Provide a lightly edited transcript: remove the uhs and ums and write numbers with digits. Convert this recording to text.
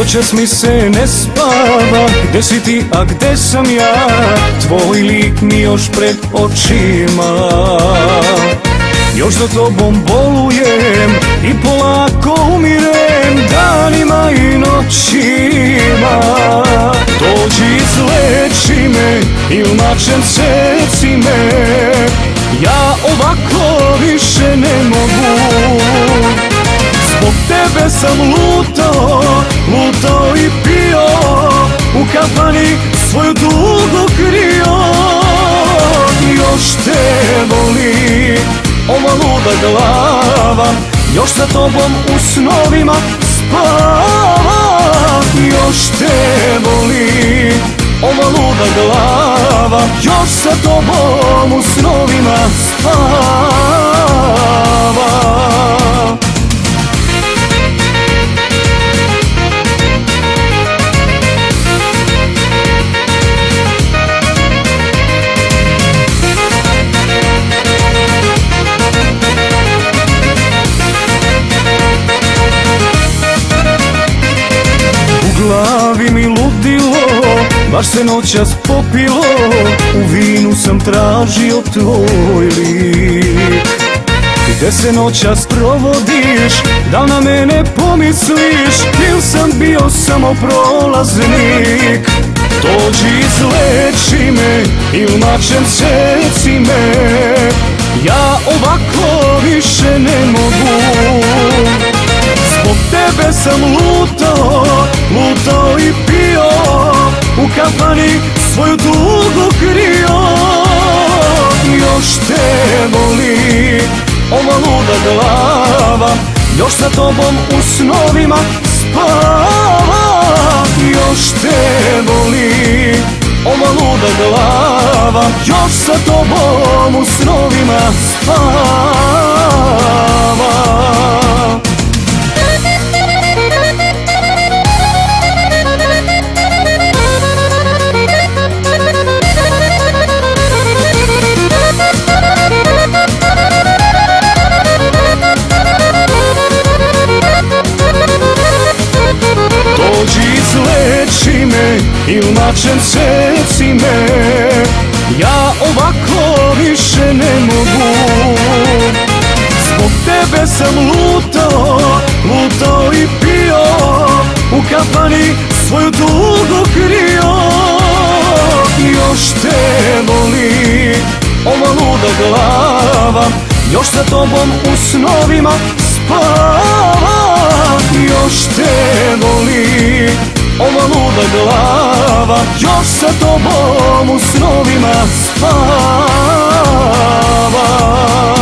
Noćas mi se ne spava, gde si ti, a gde sam ja? Tvoj lik mi još pred očima. Još za tobom bolujem i polako umirem, danima i noćima. Dođi, izleči me i umačem seci me, ja ovako više ne mogu. Zbog tebe sam lutao i pio, u kafani svoju tugu krio. Još te boli ova luda glava, još sa tobom u snovima spavam. Još te boli ova luda glava, još sa tobom u snovima spavam. U glavi mi ludilo, baš se noćas popilo, u vinu sam tražio tvoj lik. Gde se noćas provodiš, da na mene pomisliš, ili sam bio samo prolaznik? Dođi, izleči me i umačem seci me, ja ovako više ne mogu. Zbog tebe sam lutao i pio, u kafani svoju tugu krio. Još te boli ova luda glava, još sa tobom u snovima spavam. Još te boli ova luda glava, još sa tobom u snovima spavam. Dođi, izleči me i umačem seci me, ja ovako više ne mogu. Zbog tebe sam lutao i pio, u kafani svoju tugu krio. Još te boli ova luda glava, još sa tobom u snovima spavam. Još te boli ova luda glava, još sa tobom u snovima spavam.